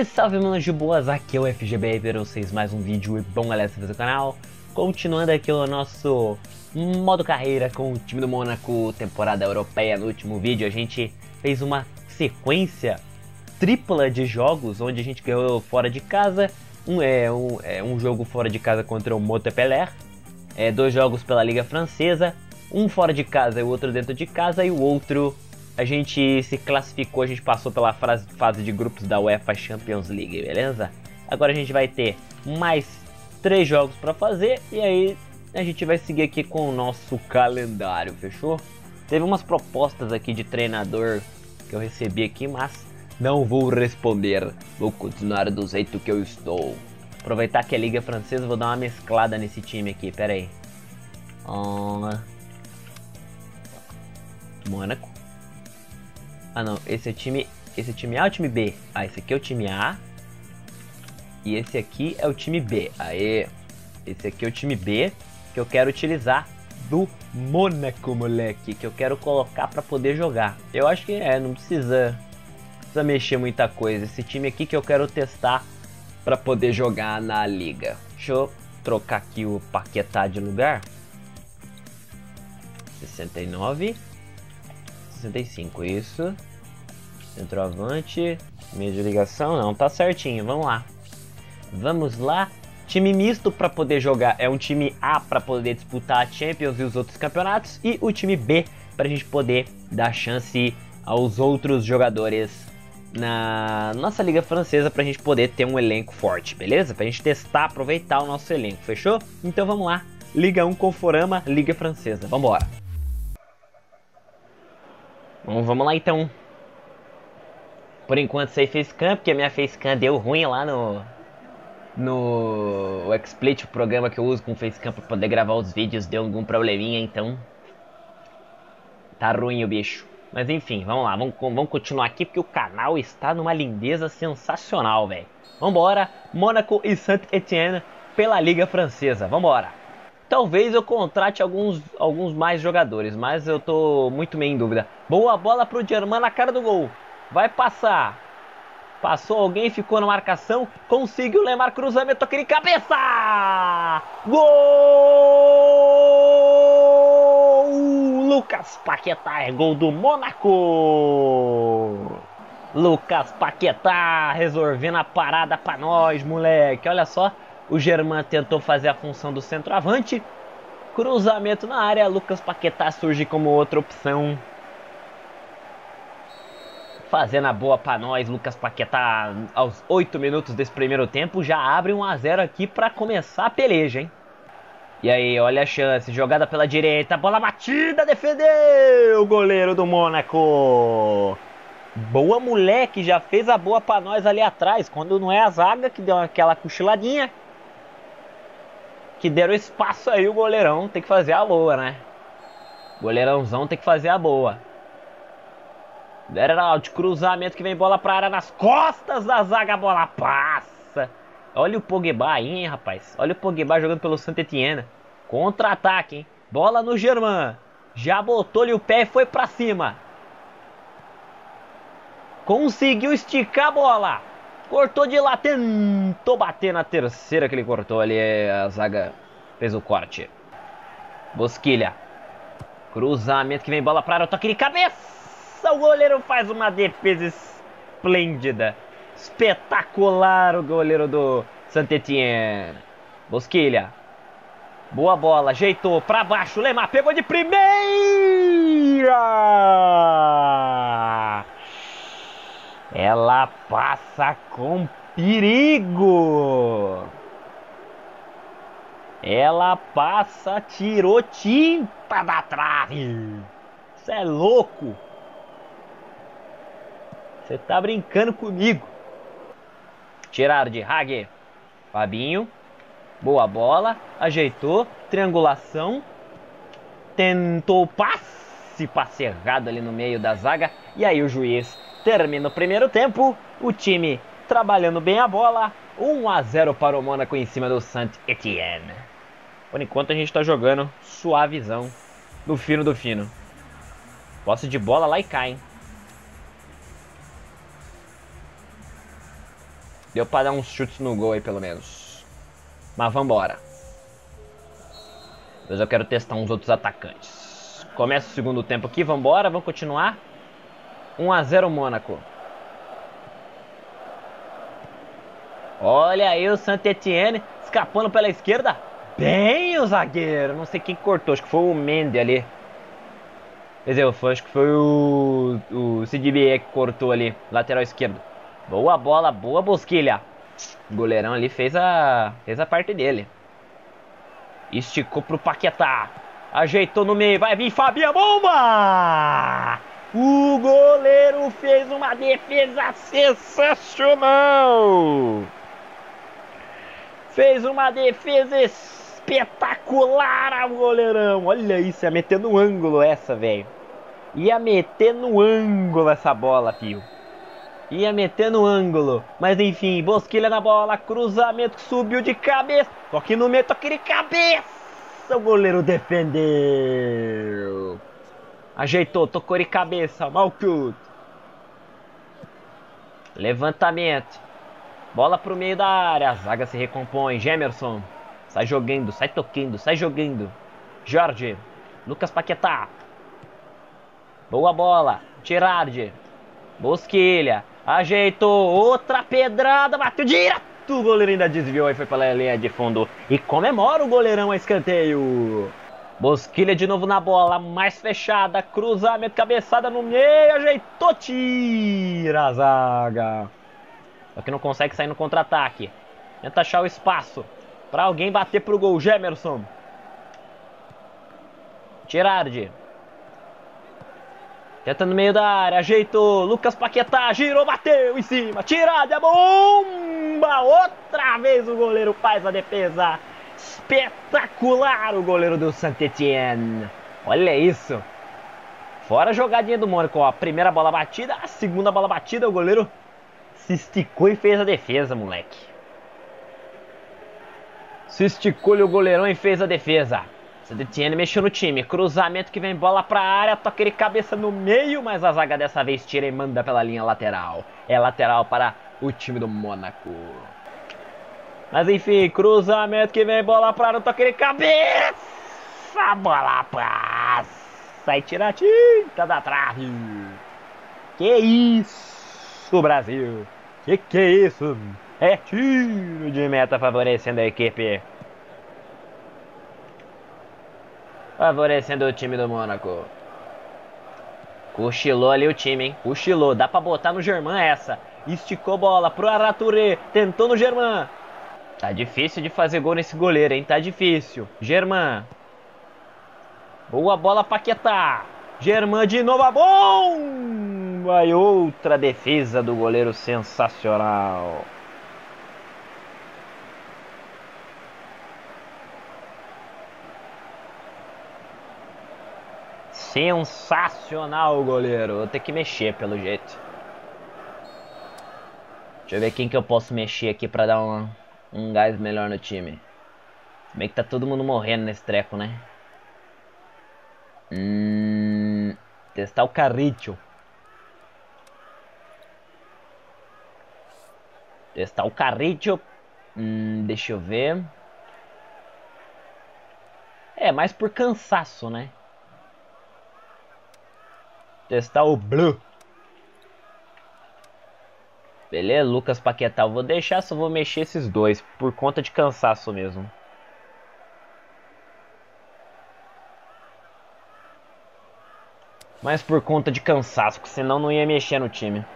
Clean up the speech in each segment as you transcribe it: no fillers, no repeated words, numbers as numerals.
Salve, salve, manos de boas, aqui é o FGBR para vocês mais um vídeo e bom galera, se do canal. Continuando aqui o nosso modo carreira com o time do Mônaco, temporada europeia. No último vídeo a gente fez uma sequência tripla de jogos, onde a gente ganhou fora de casa, um jogo fora de casa contra o Montpellier, dois jogos pela Liga Francesa, um fora de casa e o outro dentro de casa, e o outro a gente se classificou, a gente passou pela fase de grupos da UEFA Champions League, beleza? Agora a gente vai ter mais 3 jogos para fazer e aí a gente vai seguir aqui com o nosso calendário, fechou? Teve umas propostas aqui de treinador que eu recebi aqui, mas não vou responder, vou continuar do jeito que eu estou. Aproveitar que é Liga Francesa, vou dar uma mesclada nesse time aqui, pera aí. Mônaco. Ah não, esse time A ou time B? Ah, esse aqui é o time A. E esse aqui é o time B. Aê! Esse aqui é o time B que eu quero utilizar do Mônaco, moleque. Que eu quero colocar pra poder jogar. Eu acho que não precisa mexer muita coisa. Esse time aqui que eu quero testar pra poder jogar na liga. Deixa eu trocar aqui o Paquetá de lugar. 69. 65, isso. Centroavante, meio de ligação, não, tá certinho, vamos lá. Vamos lá. Time misto para poder jogar, é um time A para poder disputar a Champions e os outros campeonatos, e o time B para a gente poder dar chance aos outros jogadores na nossa Liga Francesa, para a gente poder ter um elenco forte, beleza? Para a gente testar, aproveitar o nosso elenco, fechou? Então vamos lá, Liga 1 Conforama, Liga Francesa, vamos embora. Vamos lá então. Por enquanto sem facecam, porque a minha facecam deu ruim lá no XSplit, o programa que eu uso com facecam para poder gravar os vídeos, deu algum probleminha, então tá ruim o bicho. Mas enfim, vamos lá, vamos continuar aqui porque o canal está numa lindeza sensacional, velho. Vambora, Mônaco e Saint-Étienne pela Liga Francesa, vambora. Talvez eu contrate alguns mais jogadores, mas eu tô muito meio em dúvida. Boa bola pro Germain na cara do gol. Vai passar. Passou alguém, ficou na marcação. Conseguiu Lemar, cruzamento, toque de cabeça! Gol! Lucas Paquetá, é gol do Mônaco! Lucas Paquetá resolvendo a parada pra nós, moleque. Olha só. O Germain tentou fazer a função do centroavante. Cruzamento na área. Lucas Paquetá surge como outra opção. Fazendo a boa pra nós. Lucas Paquetá, aos 8 minutos desse primeiro tempo, já abre 1 a 0 aqui pra começar a peleja, hein? E aí, olha a chance. Jogada pela direita. Bola batida. Defendeu o goleiro do Mônaco. Boa, moleque. Já fez a boa pra nós ali atrás. Quando não é a zaga que deu aquela cochiladinha. Que deram espaço aí, o goleirão tem que fazer a boa, né? Goleirãozão tem que fazer a boa. De cruzamento que vem bola pra área nas costas da zaga, a bola passa. Olha o Pogba aí, hein, rapaz. Olha o Pogba jogando pelo Saint-Étienne. Contra-ataque, hein? Bola no Germain. Já botou-lhe o pé e foi pra cima. Conseguiu esticar a bola. Cortou de lá, tentou bater na terceira que ele cortou ali, a zaga fez o corte. Bosquilha. Cruzamento que vem bola para área, toque de cabeça. O goleiro faz uma defesa esplêndida. Espetacular o goleiro do Saint-Étienne. Bosquilha. Boa bola, ajeitou para baixo, Lemar pegou de primeira. Ela passa com perigo. Ela passa, tirou tinta da trave. Isso é louco. Você tá brincando comigo. Tiraram de Hage. Fabinho. Boa bola. Ajeitou. Triangulação. Tentou passe errado ali no meio da zaga. E aí o juiz termina o primeiro tempo, o time trabalhando bem a bola, 1 a 0 para o Mônaco em cima do Saint-Étienne. Por enquanto a gente está jogando suavizão, do fino do fino. Posse de bola lá e cai, hein? Deu pra dar uns chutes no gol aí, pelo menos. Mas vambora. Mas eu quero testar uns outros atacantes. Começa o segundo tempo aqui, vambora, vamos continuar. 1 a 0 Mônaco. Olha aí o Saint-Étienne escapando pela esquerda. Bem o zagueiro. Não sei quem cortou, acho que foi o Mendy ali. Quer dizer, acho que foi o Sidibé que cortou ali, lateral esquerdo. Boa bola, boa Bosquilha. O goleirão ali fez a parte dele. Esticou pro Paquetá. Ajeitou no meio, vai vir Fabinho, bomba! O goleiro fez uma defesa sensacional! Fez uma defesa espetacular o goleirão. Olha isso, ia meter no ângulo essa, velho. Ia meter no ângulo essa bola, filho. Ia meter no ângulo. Mas enfim, Bosquilha na bola. Cruzamento que subiu de cabeça. Toque no meio, toque de cabeça. O goleiro defendeu. Ajeitou, tocou de cabeça. Malcut. Levantamento. Bola pro meio da área. A zaga se recompõe. Gemerson. Sai jogando, sai tocando, sai jogando. Jorge. Lucas Paquetá. Boa bola. Girardi. Bosquilha. Ajeitou. Outra pedrada. Bateu direto. O goleiro ainda desviou e foi pela linha de fundo. E comemora o goleirão a escanteio. Bosquilha de novo na bola. Mais fechada. Cruzamento, cabeçada no meio. Ajeitou. Tira a zaga. Só que não consegue sair no contra-ataque. Tenta achar o espaço para alguém bater pro gol. Gemerson. Girardi. Tenta no meio da área. Ajeitou. Lucas Paquetá. Girou, bateu em cima. Tirada, bomba. Outra vez o goleiro faz a defesa. Espetacular o goleiro do Saint-Étienne. Olha isso. Fora a jogadinha do Mônaco. Ó, a primeira bola batida. A segunda bola batida. O goleiro se esticou e fez a defesa, moleque. Se esticou o goleirão e fez a defesa. Saint-Étienne mexeu no time. Cruzamento que vem bola pra área. Toca de cabeça no meio. Mas a zaga dessa vez tira e manda pela linha lateral. É lateral para o time do Mônaco. Mas enfim, cruzamento que vem bola pra área. Toca de cabeça. A bola passa. E tira a tinta da trave. Que isso, Brasil. Que é isso? É tiro de meta favorecendo a equipe. Favorecendo o time do Mônaco. Cochilou ali o time, hein? Cochilou. Dá pra botar no Germain essa. Esticou bola pro Araturé. Tentou no Germain. Tá difícil de fazer gol nesse goleiro, hein? Tá difícil. Germain. Boa bola, Paquetá. Germain de novo. Bom! Vai outra defesa do goleiro sensacional. Sensacional o goleiro. Vou ter que mexer pelo jeito. Deixa eu ver quem que eu posso mexer aqui pra dar um gás melhor no time. Se bem que tá todo mundo morrendo nesse treco, né? Testar o Carrillo. Testar o Carrillo. Deixa eu ver. É, mais por cansaço, né? Testar o Blue. Beleza, Lucas Paquetá. Eu vou deixar, só vou mexer esses dois. Por conta de cansaço mesmo. Mas por conta de cansaço, porque senão não ia mexer no time.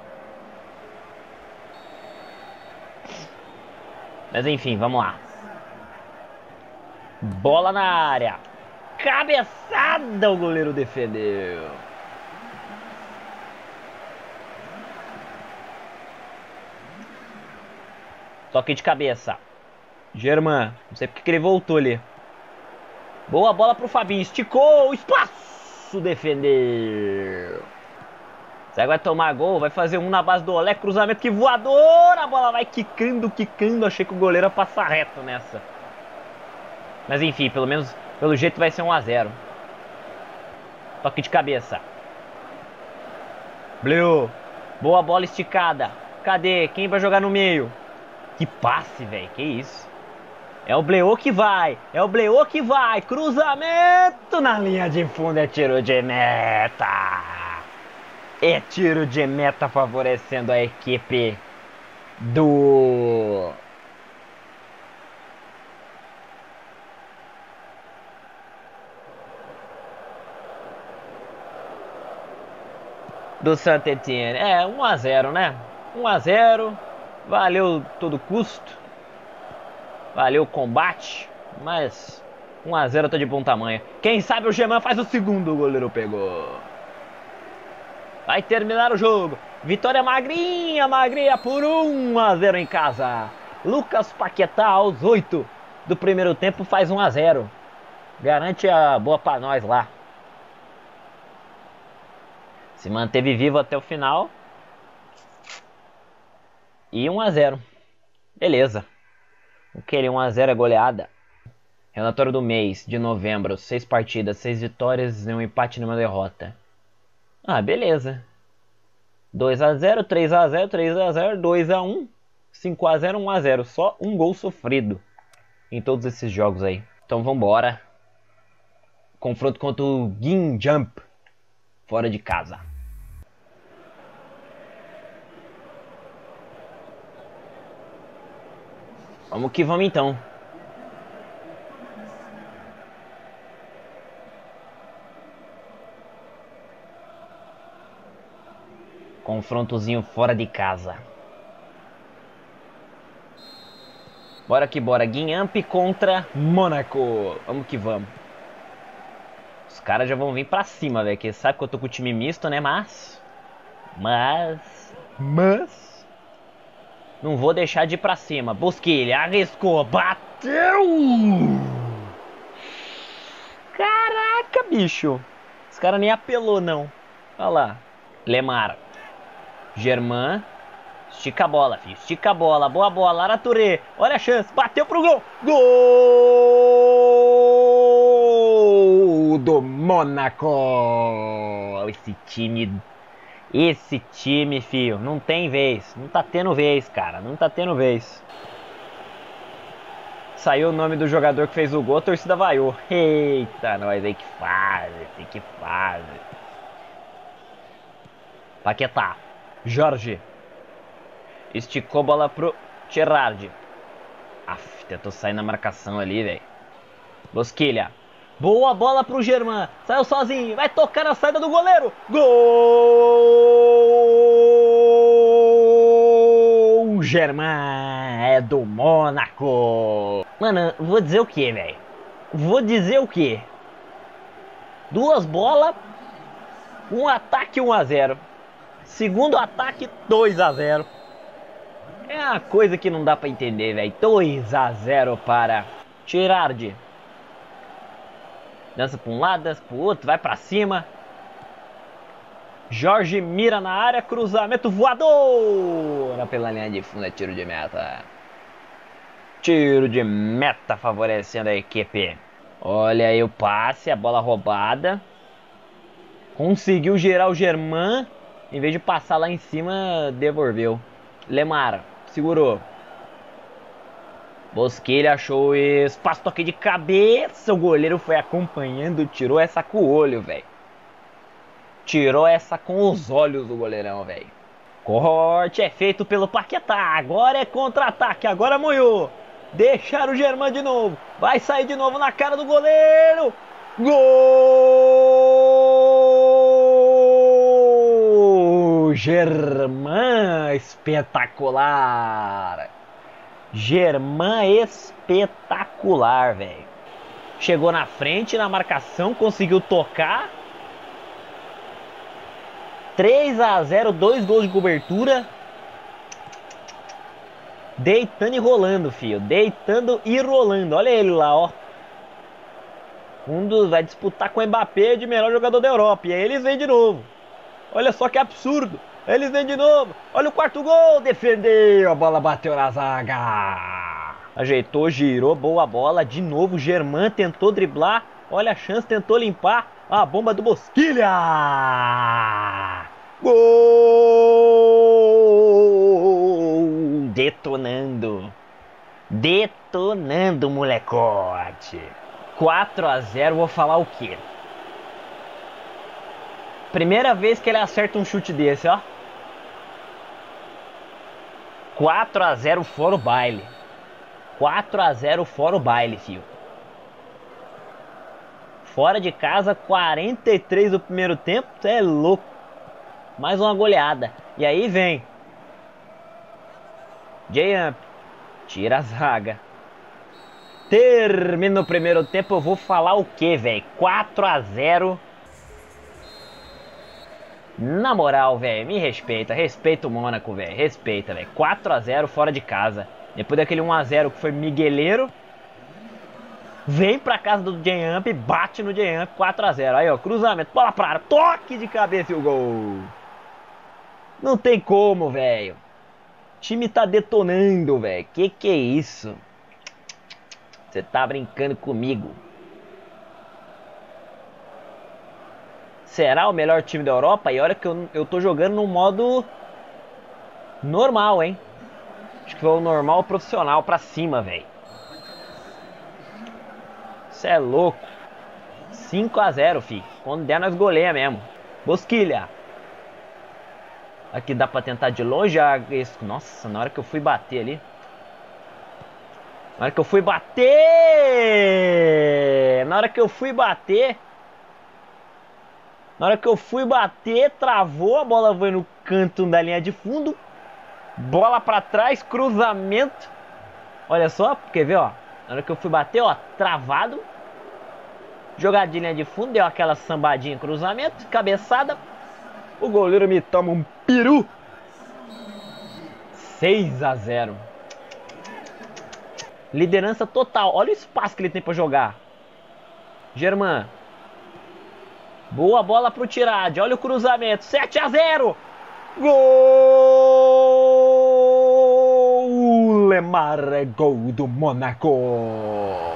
Mas enfim, vamos lá. Bola na área. Cabeçada, o goleiro defendeu. Toque de cabeça. Germain. Não sei porque que ele voltou ali. Boa bola pro Fabinho. Esticou o espaço. Defendeu. Será que vai tomar gol? Vai fazer um na base do Olé. Cruzamento que voador. A bola vai quicando, quicando. Achei que o goleiro ia passar reto nessa. Mas enfim, pelo menos, pelo jeito vai ser 1 a 0. Toque de cabeça. Bleu. Boa bola esticada. Cadê? Quem vai jogar no meio? Que passe, velho. Que isso? É o Bleô que vai. É o Bleô que vai. Cruzamento na linha de fundo. É tiro de meta. É tiro de meta favorecendo a equipe do Saint-Étienne. É, 1 a 0, né? 1 a 0. Valeu todo custo. Valeu o combate. Mas 1 a 0 tá de bom tamanho. Quem sabe o Germain faz o segundo. O goleiro pegou. Vai terminar o jogo. Vitória magrinha, magrinha por 1 a 0 em casa. Lucas Paquetá aos 8 do primeiro tempo faz 1 a 0. Garante a boa pra nós lá. Se manteve vivo até o final. E 1 a 0. Beleza. Aquele 1 a 0 é goleada. Relatório do mês de novembro. 6 partidas, 6 vitórias e um empate e uma derrota. Ah, beleza. 2 a 0, 3 a 0, 3 a 0, 2 a 1, 5 a 0, 1 a 0. Só um gol sofrido em todos esses jogos aí. Então vambora. Confronto contra o Guingamp. Fora de casa. Vamos que vamos então. Confrontozinho fora de casa. Bora que bora. Guingamp contra Mônaco. Vamos que vamos. Os caras já vão vir pra cima, velho. Que sabe que eu tô com o time misto, né? Mas... não vou deixar de ir pra cima. Bosquilha, arriscou, bateu! Caraca, bicho. Os caras nem apelou, não. Olha lá. Lemar. Germain. Estica a bola, filho. Estica a bola. Boa bola. Araturé. Olha a chance. Bateu pro gol. Gol do Mônaco. Esse time, filho, não tem vez. Não tá tendo vez, cara. Não tá tendo vez. Saiu o nome do jogador que fez o gol, a torcida vaiou. Eita, nós aí que fase. Paquetá. Jorge. Esticou a bola pro Gerrard. Tentou sair na marcação ali, velho. Bosquilha. Boa bola pro Germain. Saiu sozinho. Vai tocar na saída do goleiro. Gol! Germain é do Mônaco. Mano, vou dizer o que, velho? Vou dizer o que? 2 bolas. Um ataque 1 a 0. Segundo ataque 2 a 0. É uma coisa que não dá pra entender, velho. 2 a 0 para Gerrard. Dança pra um lado, dança pro outro, vai pra cima. Jorge mira na área, cruzamento voador. Pela linha de fundo, é tiro de meta. Tiro de meta favorecendo a equipe. Olha aí o passe, a bola roubada. Conseguiu gerar o Germain. Em vez de passar lá em cima, devolveu. Lemar, segurou. Bosquilha achou o espaço, toque de cabeça. O goleiro foi acompanhando, tirou essa com o olho, velho. Tirou essa com os olhos do goleirão, velho. Corte é feito pelo Paquetá. Agora é contra-ataque, agora moiou. Deixaram o Germain de novo. Vai sair de novo na cara do goleiro. Gol! Germain espetacular. Germain espetacular, velho. Chegou na frente, na marcação, conseguiu tocar. 3 a 0, 2 gols de cobertura. Deitando e rolando, filho. Deitando e rolando. Olha ele lá, ó. Vai disputar com o Mbappé de melhor jogador da Europa. E aí eles vêm de novo. Olha só que absurdo. Eles vêm de novo. Olha o quarto gol. Defendeu. A bola bateu na zaga. Ajeitou, girou. Boa bola. De novo, Germain tentou driblar. Olha a chance, tentou limpar. A bomba do Bosquilha. Gol detonando. Detonando, molecote. 4 a 0, vou falar o quê? Primeira vez que ele acerta um chute desse, ó. 4 a 0 fora o baile. 4 a 0 fora o baile, filho. Fora de casa, 43 do primeiro tempo. Você é louco. Mais uma goleada. E aí vem J-Amp. Tira a zaga. Termina o primeiro tempo. Eu vou falar o que, velho? 4 a 0. Na moral, velho, me respeita. Respeita o Mônaco, velho. Respeita, velho. 4 a 0 fora de casa. Depois daquele 1 a 0 que foi migueleiro. Vem pra casa do J-Amp, bate no J-Amp, 4 a 0. Aí, ó, cruzamento, bola pra área, toque de cabeça e o gol. Não tem como, velho. O time tá detonando, velho. Que é isso? Você tá brincando comigo? Será o melhor time da Europa? E olha que eu tô jogando no modo normal, hein? Acho que foi o normal profissional pra cima, velho. Cê é louco. 5 a 0, fi. Quando der, nós goleia mesmo. Bosquilha. Aqui dá pra tentar de longe. Nossa, na hora que eu fui bater ali. Na hora que eu fui bater. Travou. A bola foi no canto da linha de fundo. Bola pra trás, cruzamento. Olha só, quer ver, ó. Na hora que eu fui bater, ó, travado. Jogadinha de fundo, deu aquela sambadinha, cruzamento, cabeçada. O goleiro me toma um peru. 6 a 0. Liderança total. Olha o espaço que ele tem pra jogar. Germán. Boa bola pro Tirade. Olha o cruzamento. 7 a 0. Gol! Lemar é gol do Mônaco.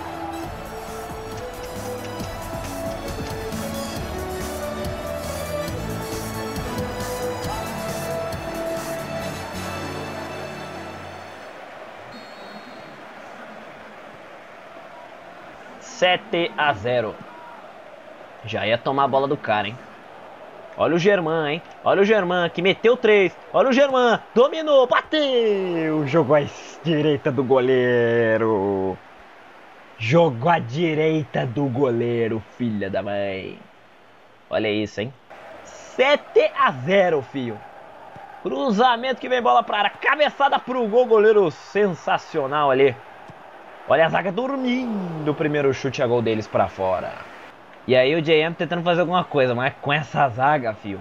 Sete a 0. Já ia tomar a bola do cara, hein? Olha o Germán, hein? Olha o Germán que meteu 3. Olha o Germán. Dominou. Bateu. Jogou à direita do goleiro. Jogou à direita do goleiro, filha da mãe. Olha isso, hein? 7 a 0, filho. Cruzamento que vem bola pra área. Cabeçada pro gol. Goleiro sensacional ali. Olha a zaga dormindo. O primeiro chute a gol deles pra fora. E aí o J-Amp tentando fazer alguma coisa. Mas com essa zaga, fio.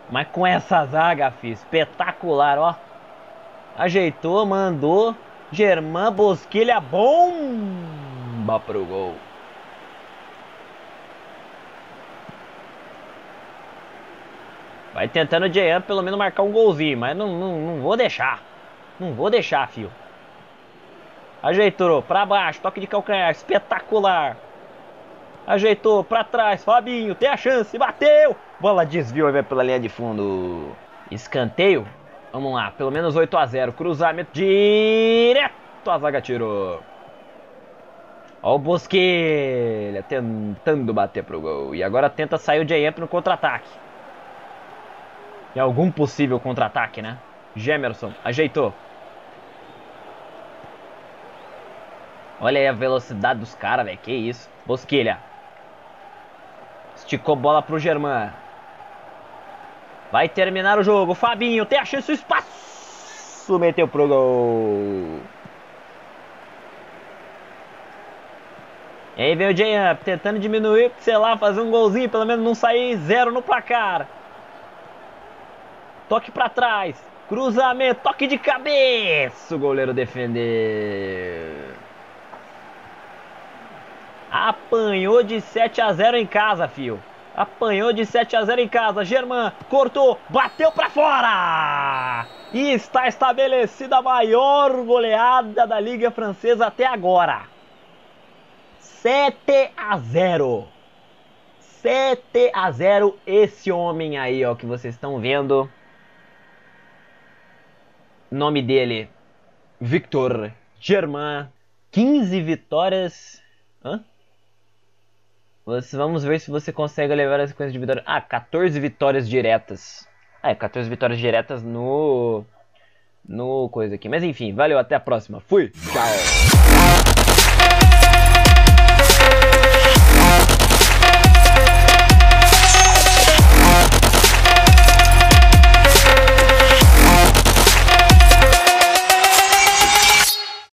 Espetacular, ó. Ajeitou, mandou. Germán, Bosquilha, bomba pro gol. Vai tentando o J-Amp pelo menos marcar um golzinho. Mas não vou deixar. Não vou deixar, fio. Ajeitou pra baixo, toque de calcanhar, espetacular. Ajeitou pra trás, Fabinho, tem a chance, bateu. Bola desviou e vai pela linha de fundo. Escanteio, vamos lá, pelo menos 8 a 0. Cruzamento direto, a zaga tirou. Ó o Bosquilha tentando bater pro gol. E agora tenta sair o J-Amp no contra-ataque. Em algum possível contra-ataque, né? Gemerson, ajeitou. Olha aí a velocidade dos caras, velho. Que isso. Bosquilha. Esticou bola pro Germán. Vai terminar o jogo. Fabinho tem a chance, o espaço. Meteu pro gol. E aí vem o J-Amp tentando diminuir, sei lá, fazer um golzinho. Pelo menos não sair 0 no placar. Toque pra trás. Cruzamento, toque de cabeça. O goleiro defendeu. Apanhou de 7 a 0 em casa, fio. Apanhou de 7 a 0 em casa. Germán cortou, bateu pra fora. E está estabelecida a maior goleada da Liga Francesa até agora. 7 a 0. 7 a 0. Esse homem aí, ó, que vocês estão vendo. O nome dele Victor Germain, 15 vitórias. Hã? Vamos ver se você consegue levar a sequência de vitórias. 14 vitórias diretas. 14 vitórias diretas no coisa aqui. Mas enfim, valeu, até a próxima. Fui! Tchau!